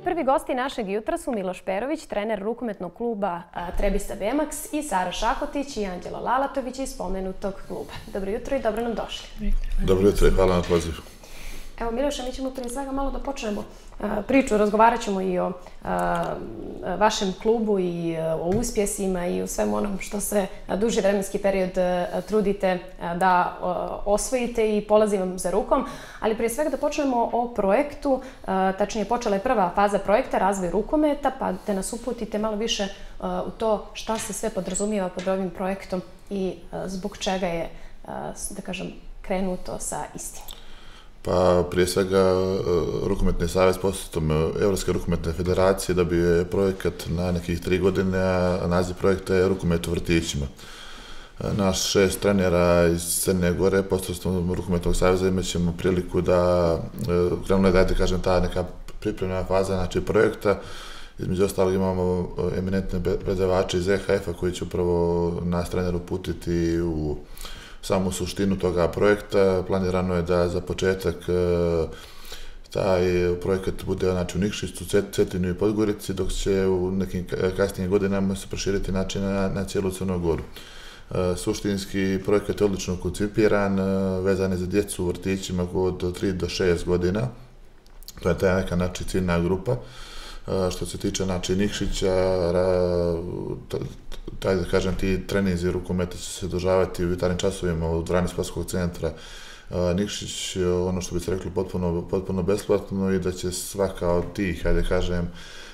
prvi gosti našeg jutra su Miloš Perović, trener rukometnog kluba Trebista BMX i Sara Šakotić i Anđelo Lalatović iz spomenutog kluba. Dobro jutro i dobro nam došli. Dobro jutro i hvala na pozivu. Evo Miloše, mi ćemo prije svega malo da počnemo priču, razgovarat ćemo i o vašem klubu i o uspjesima i o svemu onom što se duži vremenski period trudite da osvojite i polazi vam za rukom. Ali prije svega da počnemo o projektu, tačnije počela je prva faza projekta, razvoj rukometa, pa da nas uputite malo više u to šta se sve podrazumijeva pod ovim projektom i zbog čega je, da kažem, krenuto sa istim. Pa prije svega Rukometni savez posjetom Evropske rukometne federacije dobio je projekat na nekih 3 godine, a naziv projekta je Rukomet u vrtićima. Naš 6 trenera iz Crne Gore posredstvom Rukometnog saveza imat ćemo priliku da krenula je, da kažem, ta neka pripremna faza znači projekta. Između ostalog imamo eminentne predavače iz EHF-a koji će upravo nas trener uputiti u samu suštinu toga projekta. Planirano je da za početak taj projekat bude znači, u Nikšiću, Cetinu i Podgorici, dok će u nekim kasnijim godinama se proširiti znači, na cijelu Crnu Goru. Suštinski projekat je odlično koncipiran, vezan je za djecu u vrtićima od 3 do 6 godina. To je ta neka znači, ciljna grupa. Što se tiče znači, Nikšića, da kažem, ti treninzi rukometa će se održavati u jutarnjim časovima u dvorani sportskog centra Nikšić, ono što bi se rekli potpuno besplatno i da će svaka od tih, hajde kažem,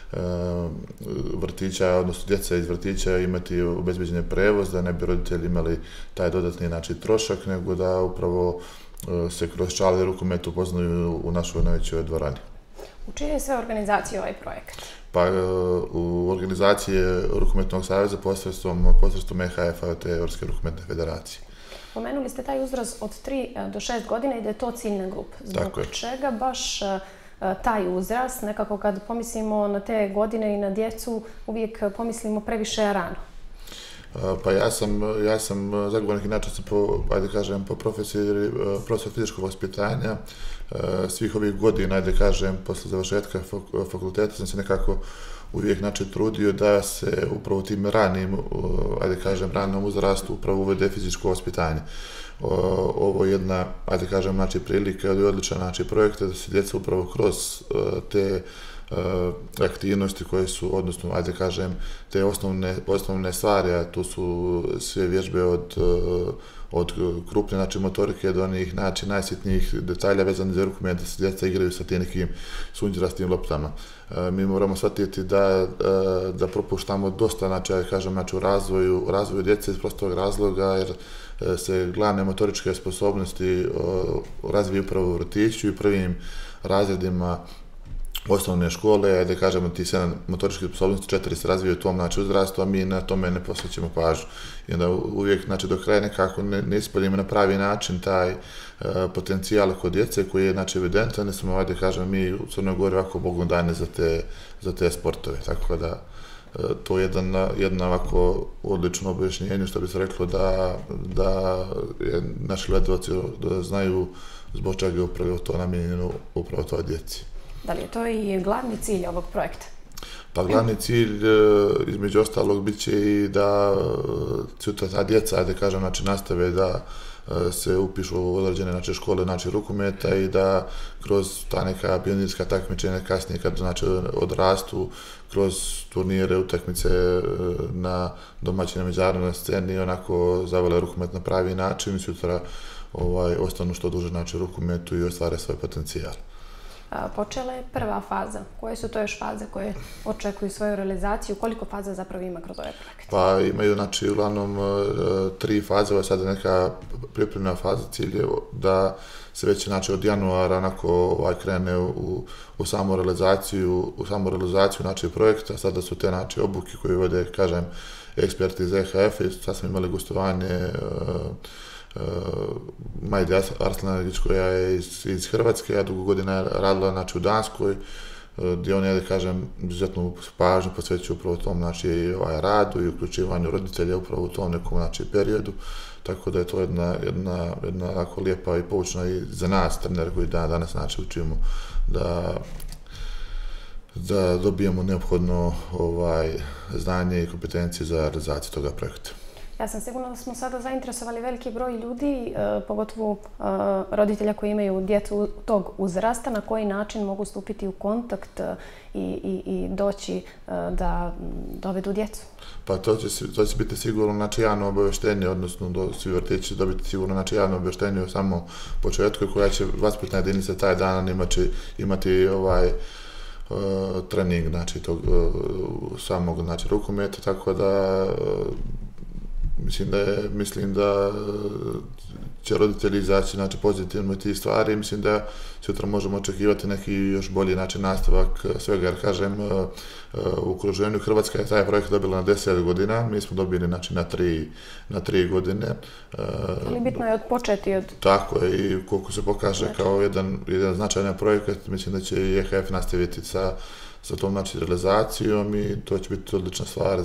vrtića, odnosno djeca iz vrtića imati obezbeđen prevoz, da ne bi roditelji imali taj dodatni znači, trošak, nego da upravo se kroz čale rukometa upoznaju u našoj najvećoj dvorani. U čijoj je sve organizacije ovaj projekat? Pa u organizaciji Rukometnog saveza posredstvom EHF-a te Evropske rukometne federacije. Pomenuli ste taj uzrast od 3 do 6 godina i da je to ciljna grupa. Zbog čega baš taj uzrast? Nekako kad pomislimo na te godine i na djecu, uvijek pomislimo previše rano. Pa ja sam zagovornik, inače sam po profesiji profesor fizičkog vaspitanja. Svih ovih godina, posle završetka fakulteta sam se nekako uvijek trudio da se upravo tim ranom uzrastu upravo uvede fizičko vaspitanje. Ovo je jedna, prilika i odličan projekta da se djeca upravo kroz te aktivnosti koje su, odnosno, te osnovne stvari, a tu su sve vježbe od krupne motorike do onih najsitnijih detalja vezani za rukomet, da se djeca igraju sa tim nekim sunđerastim loptama. Mi moramo shvatiti da propuštamo dosta, u razvoju djece iz prostog razloga, jer se glavne motoričke sposobnosti razviju upravo u vrtiću i prvim razredima osnovne škole, ti 7 motoričkih sposobnosti, 4 se razvijaju u tom uzrastu, a mi na tome ne posvećamo pažnju. I onda uvijek do kraja nekako ne ispoljimo na pravi način taj potencijal kod djece koji je evidentan, ne smo, mi u Crnoj Gori ovako Bogom dane za te sportove. Tako da to je jedno ovako odlično objašnjenje, što bi se reklo da naši gledalci znaju zbog čega je upravo to namijenjeno upravo toj djeci. Da li je to i glavni cilj ovog projekta? Pa glavni cilj, između ostalog, bit će i da sutra ta djeca, nastave da se upišu u određene škole rukometa i da kroz ta neka pionirska takmičenja kasnije kad odrastu kroz turnire, utakmice na domaćoj i međunarodnoj sceni onako zavole rukomet na pravi način i sutra ostanu što duže rukometu i ostvare svoj potencijal. Počela je prva faza. Koje su to još faze koje očekuju svoju realizaciju? Koliko faza zapravo ima kroz ovaj projekt? Pa imaju, uglavnom 3 faze. Ovo je sada neka pripremna faza. Cilj je da se već, od januara krene u samu realizaciju projekta. Sada su te obuke koje vode, eksperti iz EHF-a. Sad smo imali gostovanje Majde Arslanagić koja je iz Hrvatske, a dugo godina radila u Danskoj, gdje on je, izuzetnu pažnju posvećuje upravo tom radu i uključivanju roditelja upravo u tom nekom periodu. Tako da je to jedna lijepa i poučna i za nas, trenere koji danas učimo da dobijemo neophodno znanje i kompetencije za realizaciju toga projekta. Ja sam sigurna da smo sada zainteresovali veliki broj ljudi, pogotovo roditelja koji imaju djecu tog uzrasta, na koji način mogu stupiti u kontakt i doći da dovedu djecu. Pa to će biti sigurno javno obavještenje, odnosno svi vrtići će dobiti sigurno javno obavještenje u samom početku, koja će vaspitna jedinica taj dan imati trening samog rukometa, tako da mislim da će roditelji izaći pozitivno od tih stvari i mislim da sutra možemo očekivati neki još bolji nastavak svega, jer kažem, u okruženju Hrvatska je taj projekt dobila na 10 godina, mi smo dobili na 3 godine. Ali bitno je odpočeti od... Tako je, i koliko se pokaže kao jedan značajan projekat, mislim da će i EHF nastaviti sa tom realizacijom i to će biti odlična stvar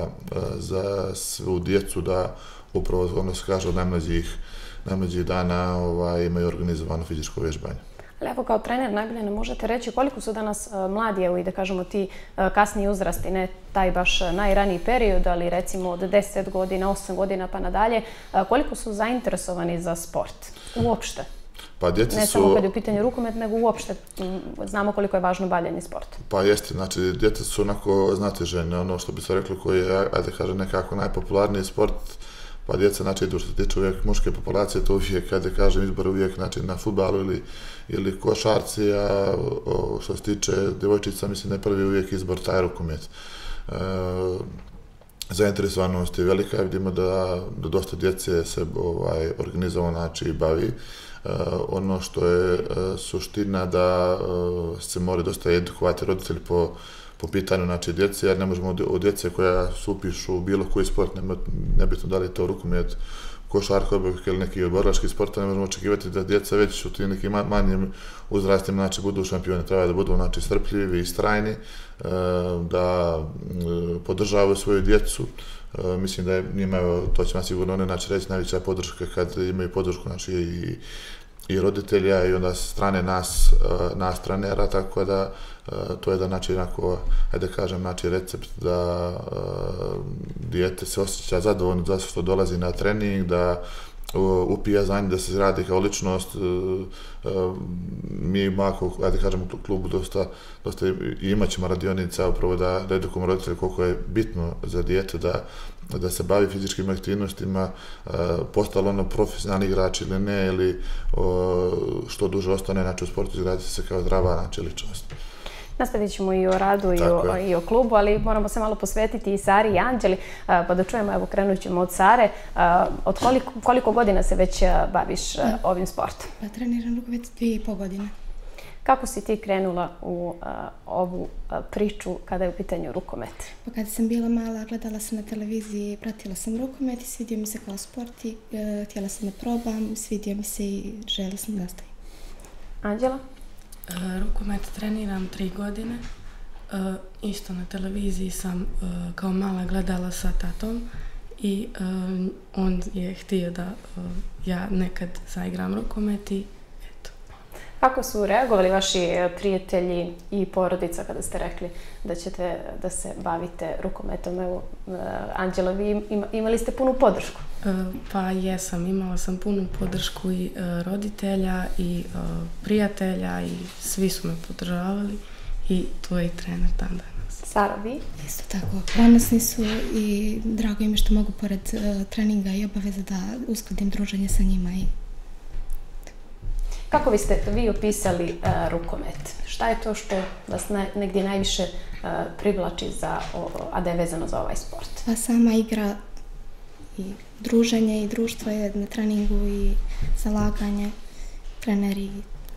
za svu djecu da upravo, ono se kaže, od najmlađih dana imaju organizovano fizičko vježbanje. Ali evo, kao trener najbolje nam možete reći koliko su danas mladi, evo i da kažemo ti kasniji uzrasti, ne taj baš najraniji period, ali recimo od 10 godina, 8 godina pa nadalje, koliko su zainteresovani za sport uopšte? Ne samo kad je u pitanju rukomet, nego uopšte znamo koliko je važno bavljanje sporta. Pa jeste, znači djeca su onako znatiželjne, ono što bi se reklo koji je, ajde kažem, nekako najpopularniji sport, pa djeca, idu što se tiče uvijek muške populacije, to uvijek, kada kažem, izbor uvijek na fudbalu ili košarci, a što se tiče djevojčica, mislim da je prvi uvijek izbor taj rukomet. Zainteresovanost je velika, vidimo da dosta djece se organizovano bavi. Ono što je suština da se mora dosta edukovati roditelji po pitanju djece, jer ne možemo od djece koja se upišu u bilo koji sport, nebitno da li je to rukomet, košarka ili neki borilački sport, ne možemo očekivati da djeca već u tim nekim manjim uzrastima budu šampioni. Treba da budu strpljivi i istrajni, da podržavaju svoju djecu. Mislim da je njima, to će vam sigurno reći, najveća podrška kad imaju podršku i roditelja i onda sa strane nas trenera, tako da to je da ajde kažem, recept da dijete se osjeća zadovoljno zato što dolazi na trening, da upija za njih, da se radi kao ličnost. Mi imamo, ajde kažem, u klubu dosta i imat ćemo radionica upravo da edukujemo roditelje koliko je bitno za dijete da se bavi fizičkim aktivnostima, postalo ono profesionalni igrač ili ne, ili što duže ostane u sportu, izgraditi se kao zdrava ličnost. Nastavit ćemo i o radu i o klubu, ali moramo se malo posvetiti i Sari i Anđeli, pa da čujemo, evo krenut ćemo od Sare. Od koliko godina se već baviš ovim sportom? Pa treniram rukomet 2,5 godine. Kako si ti krenula u ovu priču kada je u pitanju rukomet? Pa kada sam bila mala, gledala sam na televiziji, pratila sam rukomet i svidio mi se kao sport i htjela sam da probam, svidio mi se i željela sam da nastavim. Anđela? Rukomet treniram 3 godine. Isto na televiziji sam kao mala gledala sa tatom i on je htio da ja nekad zaigram rukomet i eto. Kako su reagovali vaši prijatelji i porodica kada ste rekli da ćete da se bavite rukometom? Evo, Anđela, vi imali ste punu podršku? Pa jesam, imala sam punu podršku i roditelja i prijatelja i svi su me podržavali i to je i trener dan danas. Sara, vi? Isto tako, ponosni su i drago im je što mogu pored treninga i obaveza da uskladim druženje sa njima. Kako biste vi opisali rukomet? Šta je to što vas negdje najviše privlači a da je vezano za ovaj sport? Pa sama igra i druženje i društvo je na treningu i zalaganje, treneri.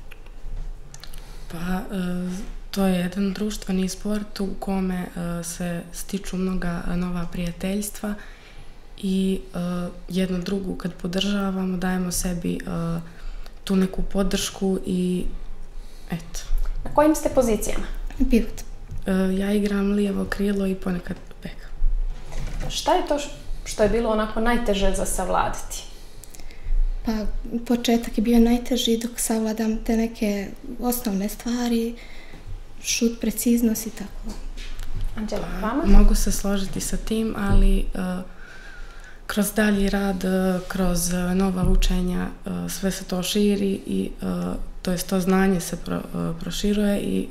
Pa to je jedan društveni sport u kome se stiču mnoga nova prijateljstva i jedno drugu kad podržavamo, dajemo sebi tu neku podršku i eto. Na kojim ste pozicijama? Pivot. Ja igram lijevo krilo i ponekad bek. Šta je to što je bilo onako najteže za savladati? Pa početak je bio najteži dok savladam te neke osnovne stvari. šut, preciznost i tako. Anđela, vama? Mogu se složiti sa tim, ali kroz dalji rad, kroz nova učenja, sve se to širi i to znanje se proširuje i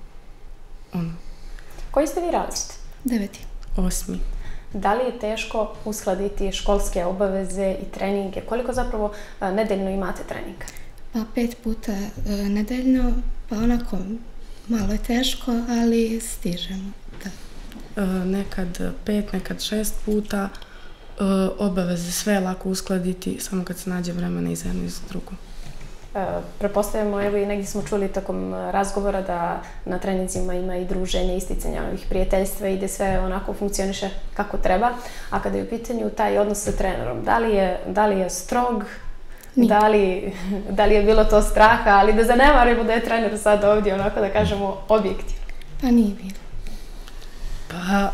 Koji ste vi razred? 9. 8. Da li je teško uskladiti školske obaveze i treninge? Koliko zapravo nedeljno imate treninga? Pa 5 puta nedeljno, pa onako malo je teško, ali stižemo. Da. Nekad 5, nekad 6 puta. Obaveze sve je lako uskladiti, samo kad se nađe vremena i za jedno i za drugo. Pretpostavljamo, evo i negdje smo čuli tokom razgovora da na treninzima ima i druženje, isticanja ovih prijateljstva i da sve onako funkcioniše kako treba. A kada je u pitanju taj odnos sa trenerom, da li je strog, da li je bilo to straha, ali da zanemarimo da je trener sad ovdje, onako da kažemo, objektivno? Pa nije bilo. Pa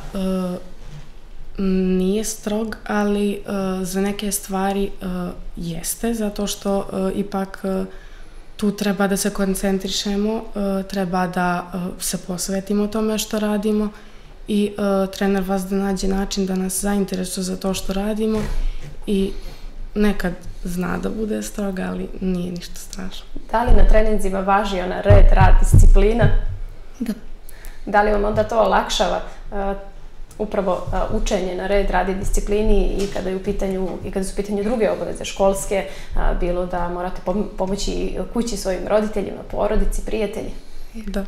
nije strog, ali za neke stvari jeste, zato što ipak tu treba da se koncentrišemo, treba da se posvetimo tome što radimo i trener vas da nađe način da nas zainteresuje za to što radimo i nekad zna da bude strog, ali nije ništa strašno. Da li na treninzima važi ona red, rad, disciplina? Da. Da li vam onda to olakšava upravo učenje na red, rad i disciplini i kada su u pitanju druge obaveze školske, bilo da morate pomoći kući svojim roditeljima, porodici, prijatelji? Da.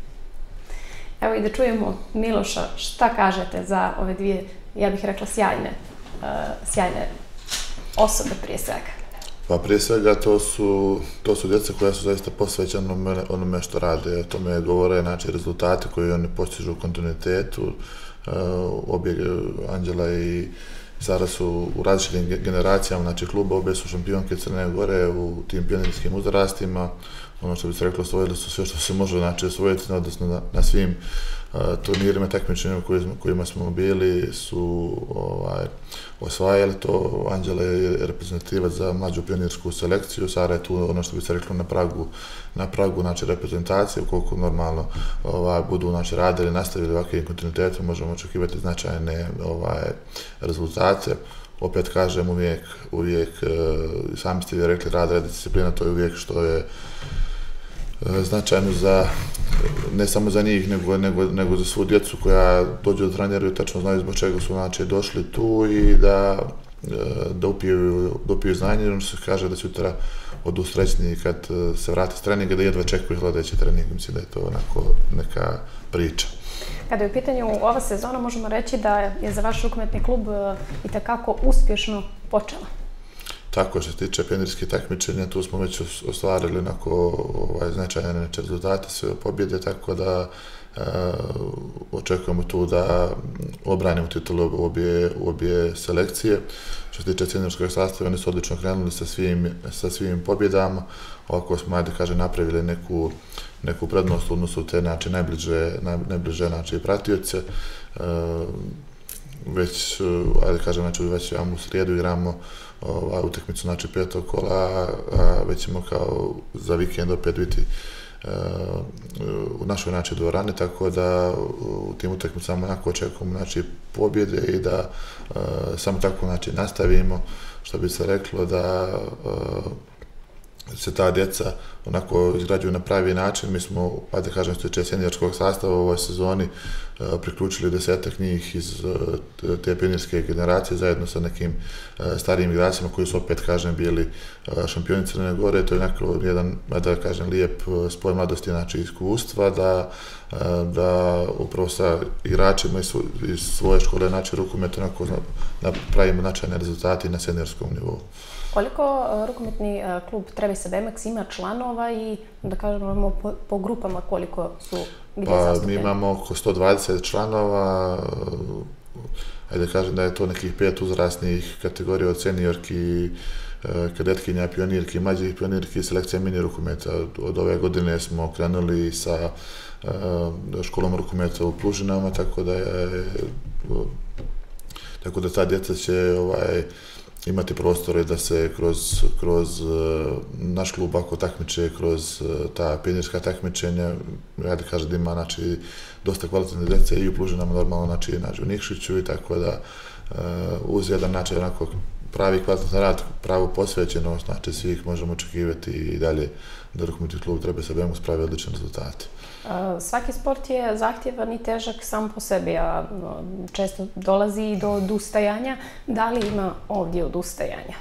Evo i da čujemo Miloša, šta kažete za ove dvije, ja bih rekla, sjajne osobe prije svega? Pa prije svega to su djeca koja su zaista posvećena onome što rade. O tome govore rezultate koje oni postižu u kontinuitetu. Obje, Anđela i Sara su u različitim generacijama kluba, obje su šampionke Crne Gore u tim pionirskim uzrastima. Ono što bi se reklo, osvojili su sve što se može osvojiti, odnosno na svim turnirima, takmičenjima kojima smo bili su osvajali to. Anđela je reprezentativac za mlađu pionirsku selekciju, Sara je tu, ono što bi se reklo, na pragu reprezentacije. Ukoliko normalno budu radili, nastavili ovakvim kontinuitetom, možemo očekivati značajne rezultate. Opet kažem, uvijek, sami ste vi rekli, rad, disciplina, to je uvijek što je značajno ne samo za njih, nego za svu djecu koja dođu da treniraju, tačno znaju zbog čega su došli tu i da upiju znanje, ono što se kaže da sutra odu srećni kad se vrate s treninga, da jedva čekuju sledeći trening. Mislim da je to onako neka priča. Kada je u pitanju ova sezona, možemo reći da je za vaš rukometni klub itekako uspješno počela. Tako, što se tiče pionirskih takmičenja, tu smo već ostvarili onako značajne rezultate, sve pobjede, tako da očekujemo tu da obranimo titulu u obje selekcije. Što se tiče seniorskog sastava, oni su odlično krenuli sa svim pobjedama. Ovako smo, napravili neku prednost u odnosu te najbliže pratioce. Već, već u srijedu igramo utakmicu, 5. kola, već ćemo kao za vikend opet biti u našoj dvorani, tako da u tim utakmicama očekujemo pobjede i da samo tako nastavimo, što bi se reklo, da se ta djeca onako izgrađuju na pravi način. Mi smo, što se tiče seniorskog sastava u ovoj sezoni, priključili 10-ak njih iz te pionirske generacije zajedno sa nekim starijim igračima koji su opet, bili šampioni Crne Gore. To je onako jedan, lijep spoj mladosti, iskustva, da upravo sa igračima iz svoje škole rukometa napravimo značajne rezultate na seniorskom nivou. Koliko rukometni klub Treviso BMX ima članova i da kažemo po grupama koliko su gdje zastupljeni? Mi imamo oko 120 članova, da je to nekih 5 uzrasnih kategorija od seniorki, kadetkinja, pionirki, mlađih pionirki, selekcija mini rukometa. Od ove godine smo krenuli sa školom rukometa u Plužinama, tako da ta djeca će imati prostore da se kroz naš klub ako takmiče, kroz ta pionirska takmičenja, ja da kažem da ima znači, dosta kvalitetne djece i u Plužinama normalno znači, u Nikšiću i tako da uz jedan način onako pravi kvalitetan rad, pravu posvećenost, znači svih možemo očekivati i dalje da rukometni klub treba sa BMUS pravi odlične rezultate. Svaki sport je zahtjevan i težak sam po sebi, a često dolazi i do odustajanja. Da li ima ovdje odustajanja?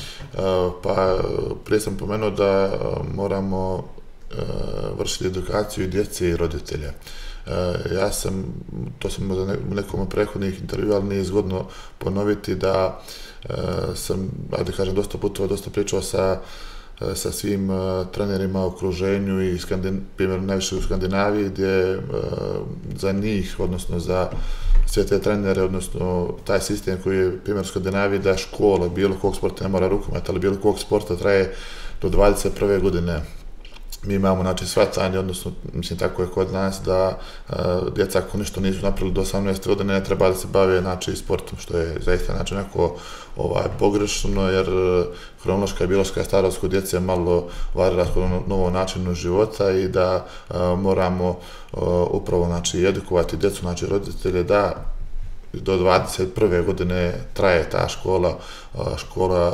Pa prije sam pomenuo da moramo vršiti edukaciju i djece i roditelja. Ja sam, to sam u nekom od prethodnih intervjua, ali nije zgodno ponoviti da sam, ajde kažem, dosta putovao, dosta pričao sa svim trenerima u okruženju i primjer najviše u Skandinaviji gdje za njih, odnosno za sve te trenere, odnosno taj sistem koji je primjer u Skandinaviji da škola bilo kog sporta ne mora rukomet, ali bilo kog sporta traje do 21. godine. Mi imamo znači shvatanje, odnosno mislim tako je kod nas da djeca ako ništa nisu napravili do 18 godine ne treba da se bave znači sportom, što je zaista znači onako pogrešno jer hronološka i biološka starost kod djece malo varira kod novog načinu života i da moramo upravo znači edukovati djecu, znači roditelje da do 21. godine traje ta škola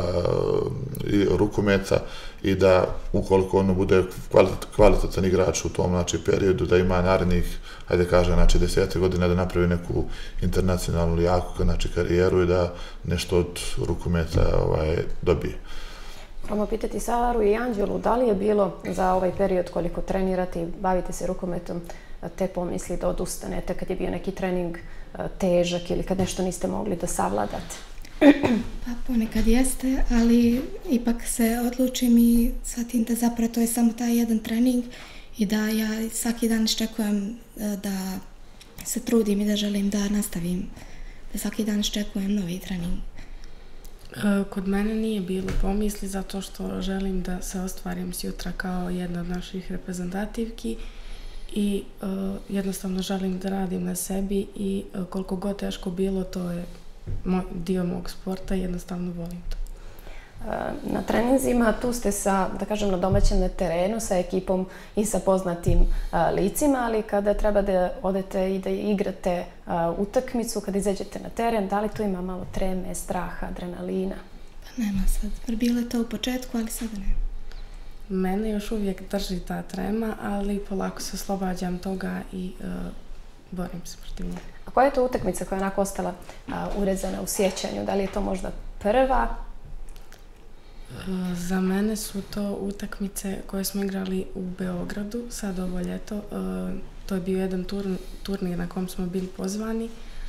rukometa i da ukoliko ono bude kvalitetan igrač u tom znači, periodu, da ima narednih, hajde kažem, znači 10 godina da napravi neku internacionalnu jaku znači, karijeru i da nešto od rukometa dobije. Moramo pitati Saru i Anđelu, da li je bilo za ovaj period koliko trenirate i bavite se rukometom te pomisli da odustanete kad je bio neki trening težak ili kad nešto niste mogli da savladate? Pa ponekad jeste, ali ipak se odlučim i shvatim da zapravo to je samo taj jedan trening i da ja svaki dan iščekujem da se trudim i da želim da nastavim, da svaki dan iščekujem novi trening. Kod mene nije bilo pomisli zato što želim da se ostvarim sutra kao jedna od naših reprezentativki i jednostavno želim da radim na sebi i koliko god teško bilo, to je dio mog sporta i jednostavno volim to. Na treninzima tu ste sa, da kažem, na domaćem terenu, sa ekipom i sa poznatim licima, ali kada treba da odete i da igrate utakmicu, kada izađete na teren, da li tu ima malo treme, straha, adrenalina? Pa nema sad. Bilo je to u početku, ali sada nema. Mene još uvijek drži ta trema, ali polako se oslobađam toga i borim se protiv njega. A koja je to utakmica koja je onako ostala urezana u sjećanju? Da li je to možda prva? Za mene su to utakmice koje smo igrali u Beogradu, sad ovo ljeto. To je bio jedan turnir na kom smo bili pozvani.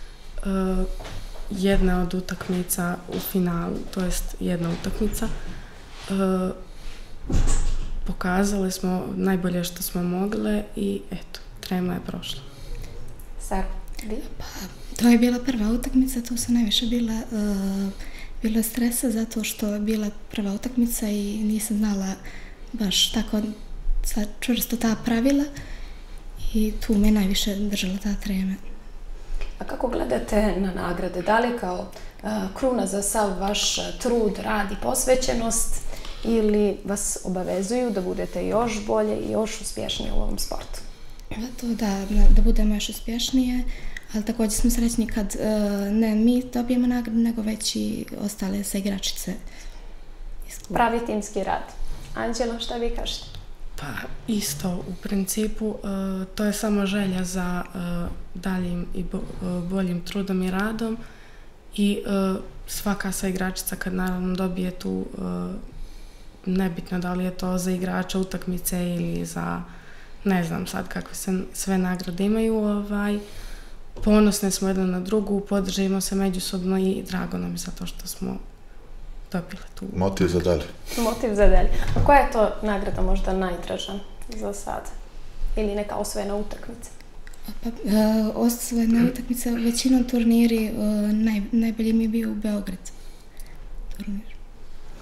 Jedna od utakmica u finalu, to jest jedna utakmica. Pokazali smo najbolje što smo mogle i eto, trema je prošla. Sara, vi? Pa, to je bila prva utakmica, tu sam najviše bilo stresa zato što je bila prva utakmica i nisam znala baš tako čvrsto ta pravila i tu me najviše držala ta trema. A kako gledate na nagrade? Da li kao kruna za sav vaš trud, rad i posvećenost ili vas obavezuju da budete još bolje i još uspješnije u ovom sportu? To da budemo još uspješnije, ali također smo srećni kad ne mi dobijemo nagradu, nego već i ostale saigračice iz kluba. Pravi timski rad. Anđela, šta vi kažete? Pa isto, u principu to je samo želja za daljim i boljim trudom i radom i svaka saigračica kad naravno dobije tu, nebitno da li je to za igrača utakmice ili za ne znam sad kakve se sve nagrade imaju, ponosne smo jedna na drugu, podržimo se međusobno i drago nam je za to što smo dobile tu. Motiv za dalje. Motiv za dalje. A koja je to nagrada možda najdraža za sad? Ili neka osvojena utakmica? Pa, osvojena utakmica, većinom turniri, najbolji mi je bio u Beograd turnir.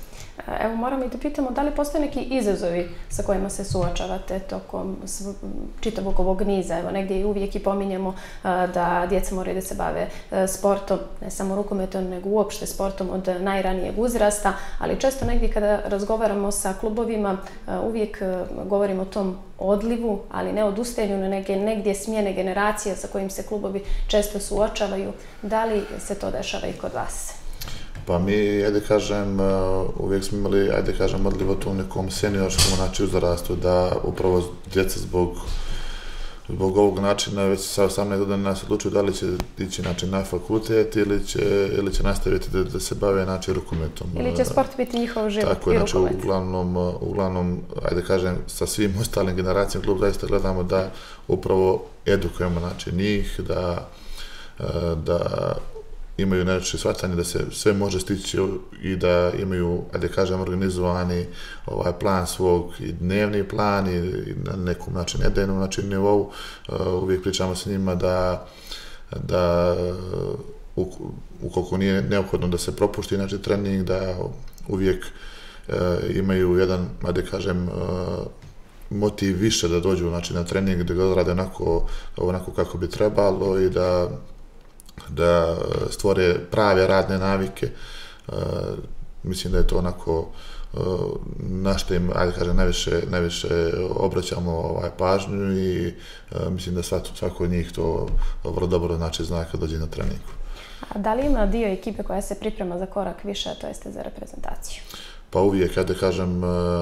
Evo, moramo i da pitamo da li postoje neki izazovi sa kojima se suočavate tokom čitavog ovog niza. Evo, negdje uvijek i pominjemo da djeca moraju da se bave sportom, ne samo rukometom, nego uopšte sportom od najranijeg uzrasta, ali često negdje kada razgovaramo sa klubovima, uvijek govorimo o tom odlivu, ali ne odustajanju, na negdje smjene generacija sa kojim se klubovi često suočavaju. Da li se to dešava i kod vas? Pa mi, ajde kažem, uvijek smo imali, ajde kažem, odliv u tom nekom seniorskom uzrastu, da upravo djeca zbog ovog načina već sa 18 godina nas odlučuju da li će ići na fakultet ili će nastaviti da se bave rukometom. Ili će sport biti njihov život tako, i rukomet. Uglavnom, ajde kažem, sa svim ostalim generacijama klub zaista gledamo da upravo edukujemo njih, da imaju nešto shvatanje da se sve može stići i da imaju, ajde kažem, organizovani plan svog i dnevni plan i na nekom nedeljnom nivou. Uvijek pričamo sa njima da ukoliko nije neophodno da se propušti trening, da uvijek imaju jedan, ajde kažem, motiv više da dođu na trening, da ga rade onako kako bi trebalo i da stvore prave radne navike. Mislim da je to onako na što im, ajde kažem, najviše obraćamo pažnju i mislim da svako od njih to vrlo dobro zna kad dođe na trening. A da li ima dio ekipe koja se priprema za korak više, a to jeste za reprezentaciju? Pa uvijek, ajde kažem,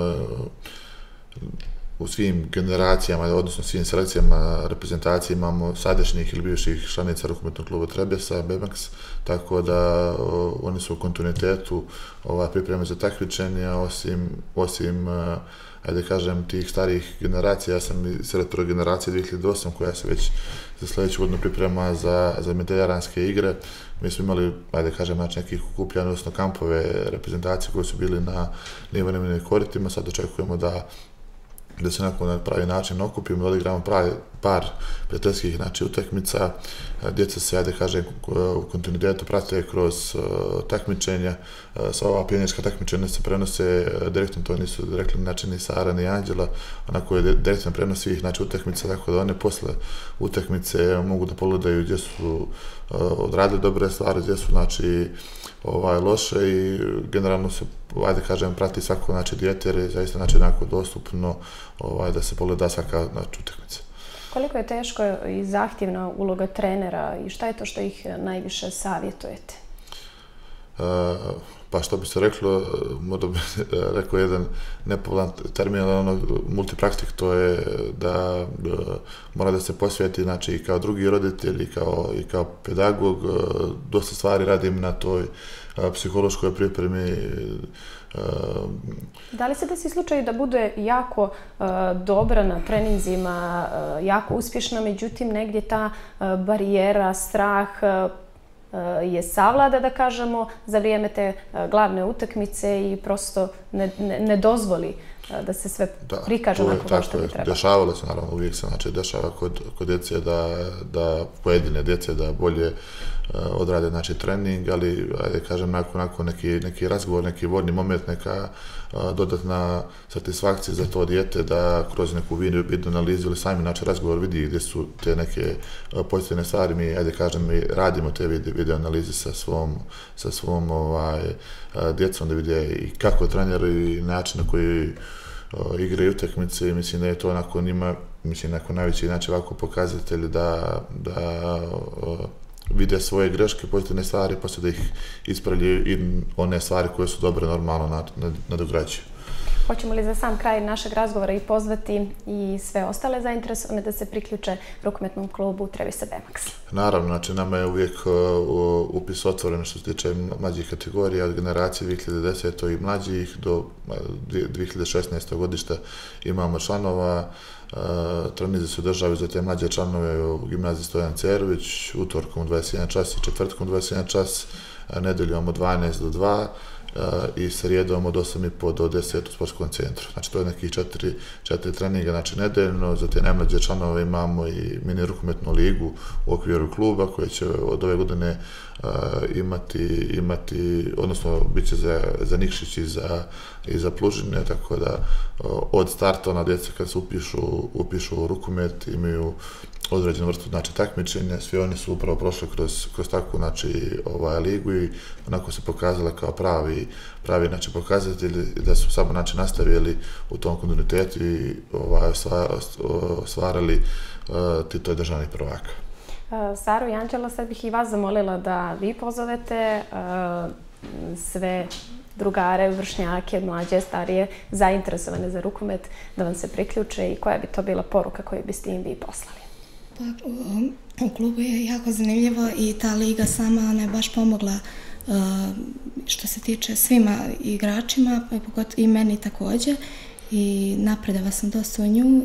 u svim generacijama, odnosno svim selekcijama reprezentacije imamo sadašnjih ili bivših članica rukometnog kluba Trebesa, BMX, tako da oni su u kontinuitetu pripreme za takmičenja, osim ajde kažem, tih starijih generacija. Ja sam iz selektora generacije 2008 koja se već za sljedeću godinu priprema za medaljaranske igre. Mi smo imali, ajde kažem, nekih okupljanja, odnosno kampove reprezentacije koji su bili na Livanim koritima. Sad očekujemo da se na pravi način okupimo, da odigramo par prijateljskih utakmica. Djeca se, ajde kažem, u kontinuitetu prate kroz takmičenja. Sva ova pionirska takmičenja se prenose direktno, to nisu direktni ni Sara ni Anđela, onako je direktno prenos svih utakmica, tako da one posle utakmice mogu da pogledaju gdje su odradili dobre stvari, gdje su loše i generalno se, ajde kažem, prati svako dijete jer je zaista onako dostupno da se pogleda svaka utakmica. Koliko je teško i zahtjevna uloga trenera i šta je to što ih najviše savjetujete? Pa što bi se reklo, možda bi rekao jedan nepopularni termin, multipraktik, to je da mora da se posvijeti i kao drugi roditelj i kao pedagog. Dosta stvari radim na toj psihološkoj pripremi. Da li se desi slučaj da bude jako dobra na treninzima, jako uspješna, međutim negdje ta barijera, strah je savlada, da kažemo, za vrijeme te glavne utakmice i prosto ne dozvoli da se sve prikaže onako kao što bi trebalo? Dešavalo se, naravno, uvijek se dešava kod djece da pojedine djece da bolje odrade trening, ali, ajde kažem, nakon neki razgovor, neki vodni moment, neka dodatna satisfakcija za to dijete da kroz neku video analizu ili sami razgovor vidi gdje su te neke pozitivne stvari. Mi, ajde kažem, mi radimo te video analize sa svom djecom da vide i kako treniraju i način na koji igraju utakmice i mislim da je to onako njima, mislim, najveći ovako pokazatelj da vide svoje greške, pozitivne stvari, poslije da ih ispravljaju i one stvari koje su dobre normalno nadograđuju. Hoćemo li za sam kraj našeg razgovora i pozvati i sve ostale zainteresovane da se priključe rukometnom klubu Trebisa BMX? Naravno, nama je uvijek upis otvoren što se tiče mlađih kategorija, od generacije 2010. i mlađih do 2016. godišta imamo članova. Trenizi se održavaju za te mlađe članove u gimnaziji Stojan Cerović, utorkom u 21 čas i četvrtkom u 21 čas, nedeljom od 12 do 2 i srijedom od 8:30 do 10 u sportskom centru. Znači to je nekih 4 treninga, znači nedeljno. Za te najmlađe članove imamo i mini rukometnu ligu u okviru kluba koja će od ove godine imati, odnosno bit će za Nikšić i za Plužine, tako da od starta ona djeca kad se upišu u rukomet imaju određenu vrstu takmičenja, svi oni su upravo prošli kroz takvu ligu i onako se pokazala kao pravi pokazatelji da su samo nastavili u tom kontinuitetu i stvarali titule državnih prvaka. Saru i Anđela, sad bih i vas zamolila da vi pozovete sve drugare, vršnjake, mlađe, starije, zainteresovane za rukomet, da vam se priključe i koja bi to bila poruka koju biste im vi poslali? Pa, u klubu je jako zanimljivo i ta liga sama ona je baš pomogla što se tiče svima igračima, pogotovo i meni također, i napredala sam dosta u nju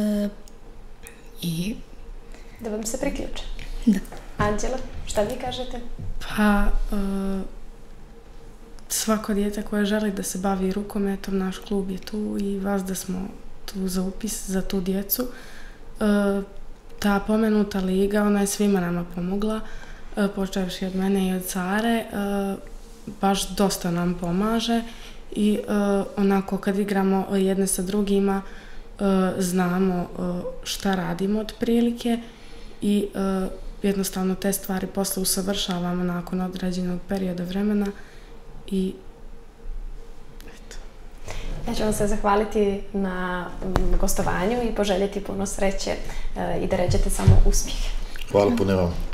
i... Da vam se priključe? Da. Anđela, šta vi kažete? Pa, svako dijete koje želi da se bavi rukometom, naš klub je tu i vas da smo tu za upis za tu djecu. Ta pomenuta liga, ona je svima nama pomogla, počevši od mene i od Sare, baš dosta nam pomaže i onako kad igramo jedne sa drugima znamo šta radimo otprilike i jednostavno te stvari posle usavršavamo nakon određenog perioda vremena i eto. Ja ću vam se zahvaliti na gostovanju i poželjeti puno sreće i da ređete samo uspjeh. Hvala puno vam.